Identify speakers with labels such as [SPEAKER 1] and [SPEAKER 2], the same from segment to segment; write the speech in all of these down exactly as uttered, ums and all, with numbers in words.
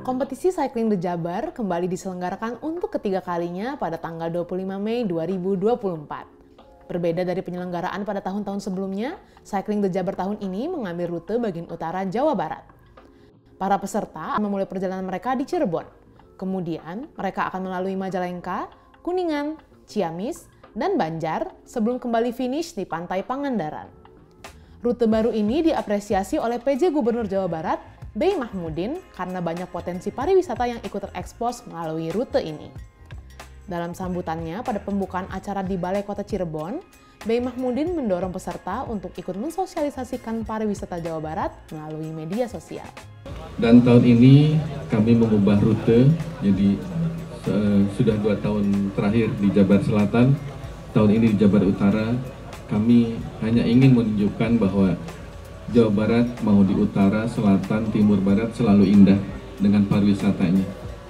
[SPEAKER 1] kompetisi Cycling the Jabar kembali diselenggarakan untuk ketiga kalinya pada tanggal dua puluh lima Mei dua ribu dua puluh empat. Berbeda dari penyelenggaraan pada tahun-tahun sebelumnya, Cycling the Jabar tahun ini mengambil rute bagian utara Jawa Barat. Para peserta memulai perjalanan mereka di Cirebon. Kemudian, mereka akan melalui Majalengka, Kuningan, Ciamis, dan Banjar sebelum kembali finish di Pantai Pangandaran. Rute baru ini diapresiasi oleh P J Gubernur Jawa Barat, B. Mahmudin, karena banyak potensi pariwisata yang ikut terekspos melalui rute ini. Dalam sambutannya pada pembukaan acara di Balai Kota Cirebon, B. Mahmudin mendorong peserta untuk ikut mensosialisasikan pariwisata Jawa Barat melalui media sosial.
[SPEAKER 2] Dan tahun ini kami mengubah rute, jadi uh, sudah dua tahun terakhir di Jabar Selatan, tahun ini di Jabar Utara. Kami hanya ingin menunjukkan bahwa Jawa Barat mau di utara, selatan, timur, barat selalu indah dengan pariwisatanya.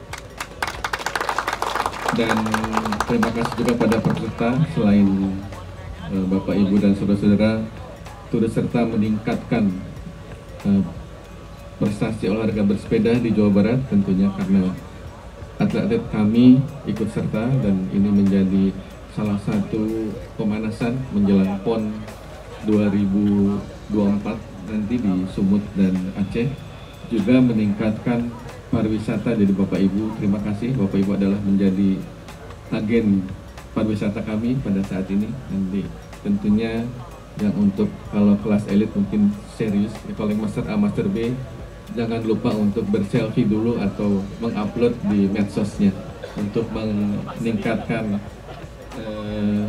[SPEAKER 2] Dan terima kasih juga pada peserta, selain uh, Bapak, Ibu, dan saudara-saudara, turut serta meningkatkan uh, prestasi olahraga bersepeda di Jawa Barat, tentunya karena atlet-atlet kami ikut serta dan ini menjadi salah satu pemanasan menjelang PON dua ribu dua puluh empat nanti di Sumut dan Aceh, juga meningkatkan pariwisata. Jadi Bapak Ibu, terima kasih. Bapak Ibu adalah menjadi agen pariwisata kami pada saat ini. Nanti tentunya yang untuk kalau kelas elit mungkin serius, ya, kalau yang Master A, Master B, jangan lupa untuk berselfie dulu atau mengupload di medsosnya untuk meningkatkan eh,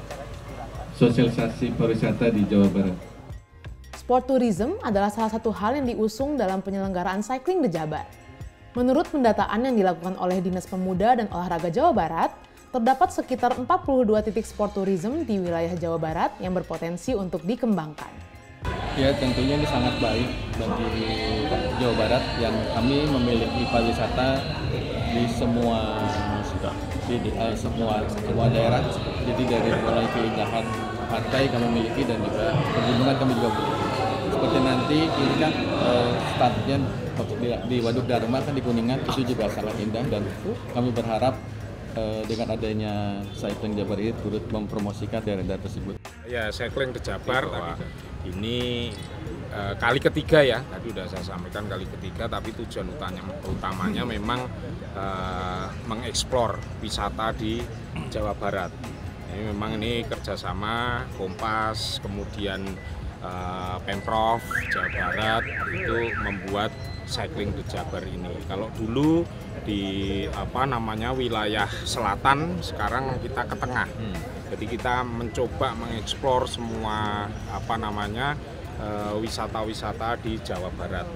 [SPEAKER 2] sosialisasi pariwisata di Jawa Barat.
[SPEAKER 1] Sport tourism adalah salah satu hal yang diusung dalam penyelenggaraan Cycling the Jabar. Menurut pendataan yang dilakukan oleh Dinas Pemuda dan Olahraga Jawa Barat, terdapat sekitar empat puluh dua titik sport tourism di wilayah Jawa Barat yang berpotensi untuk dikembangkan.
[SPEAKER 3] Ya, tentunya ini sangat baik bagi Jawa Barat yang kami memiliki pariwisata di semua di, di uh, semua semua daerah. Jadi dari mulai keindahan pantai kami miliki dan juga pegunungan kami juga miliki. Seperti nanti ini kan uh, startnya di, di Waduk Dharma kan di Kuningan, itu juga sangat indah dan kami berharap uh, dengan adanya Cycling Jabar ini turut mempromosikan daerah-daerah tersebut.
[SPEAKER 4] Ya, Cycling the Jabar ini uh, kali ketiga ya, tadi sudah saya sampaikan kali ketiga, tapi tujuan utamanya, utamanya memang uh, mengeksplor wisata di Jawa Barat. Ini memang ini kerjasama Kompas, kemudian uh, Pemprov Jawa Barat itu membuat Cycling the Jabar ini. Kalau dulu di apa namanya wilayah selatan, sekarang kita ke tengah. Jadi kita mencoba mengeksplor semua apa namanya wisata-wisata di Jawa Barat.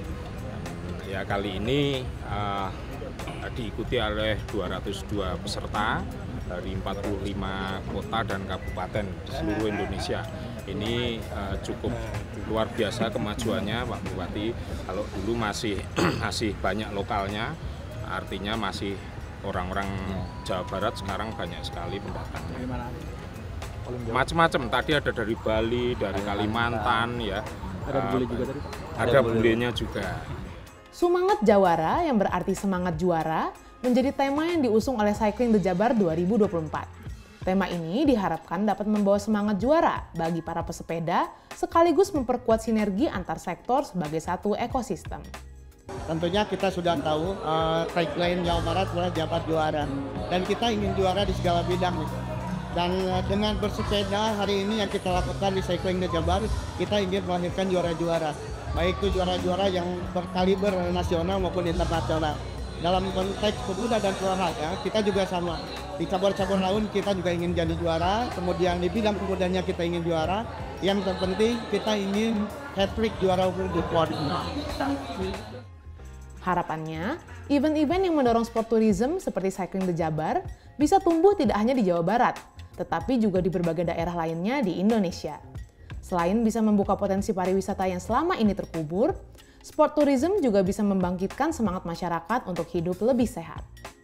[SPEAKER 4] Ya, kali ini uh, diikuti oleh dua ratus dua peserta dari empat puluh lima kota dan kabupaten di seluruh Indonesia. Ini uh, cukup luar biasa kemajuannya, Pak Bupati. Kalau dulu masih masih banyak lokalnya, artinya masih orang-orang Jawa Barat, sekarang banyak sekali pendatangnya. Macam-macam, tadi ada dari Bali, dari Kalimantan, ya.
[SPEAKER 3] Ada bule juga tadi?
[SPEAKER 4] Ada bulenya juga.
[SPEAKER 1] Sumangat Jawara, yang berarti semangat juara, menjadi tema yang diusung oleh Cycling the Jabar dua ribu dua puluh empat. Tema ini diharapkan dapat membawa semangat juara bagi para pesepeda, sekaligus memperkuat sinergi antar sektor sebagai satu ekosistem.
[SPEAKER 5] Tentunya kita sudah tahu uh, tagline Jawa Barat adalah Jabar Juara, dan kita ingin juara di segala bidang. Dan uh, dengan bersepeda hari ini yang kita lakukan di Cycling the Jabar, kita ingin melahirkan juara-juara, baik itu juara-juara yang berkaliber nasional maupun internasional. Dalam konteks pemuda dan olahraga, kita juga sama. Di cabur-cabur lain kita juga ingin jadi juara, kemudian di bidang pemudanya kita ingin juara. Yang terpenting kita ingin hat-trick juara umum di PON.
[SPEAKER 1] Harapannya, event-event yang mendorong sport tourism seperti Cycling the Jabar bisa tumbuh tidak hanya di Jawa Barat, tetapi juga di berbagai daerah lainnya di Indonesia. Selain bisa membuka potensi pariwisata yang selama ini terkubur, sport tourism juga bisa membangkitkan semangat masyarakat untuk hidup lebih sehat.